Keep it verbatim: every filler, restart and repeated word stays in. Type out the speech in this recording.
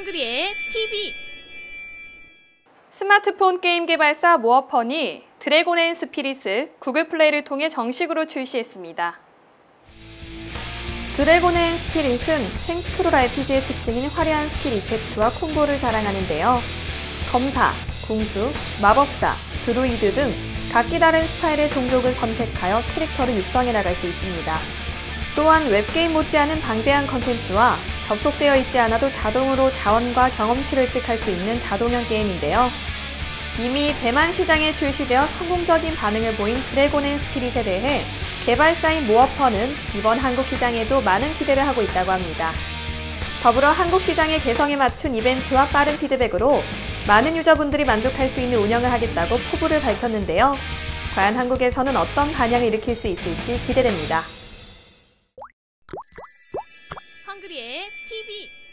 헝그리의 티비. 스마트폰 게임 개발사 모어펀이 드래곤 앤 스피릿을 구글 플레이를 통해 정식으로 출시했습니다. 드래곤 앤 스피릿은 탱스크롤 알피지의 특징인 화려한 스킬 이펙트와 콤보를 자랑하는데요. 검사, 궁수, 마법사, 드루이드 등 각기 다른 스타일의 종족을 선택하여 캐릭터를 육성해 나갈 수 있습니다. 또한 웹게임 못지않은 방대한 컨텐츠와 접속되어 있지 않아도 자동으로 자원과 경험치를 획득할 수 있는 자동형 게임인데요. 이미 대만 시장에 출시되어 성공적인 반응을 보인 드래곤 앤 스피릿에 대해 개발사인 모어펀은 이번 한국 시장에도 많은 기대를 하고 있다고 합니다. 더불어 한국 시장의 개성에 맞춘 이벤트와 빠른 피드백으로 많은 유저분들이 만족할 수 있는 운영을 하겠다고 포부를 밝혔는데요. 과연 한국에서는 어떤 반향을 일으킬 수 있을지 기대됩니다. 헝그리의 티비.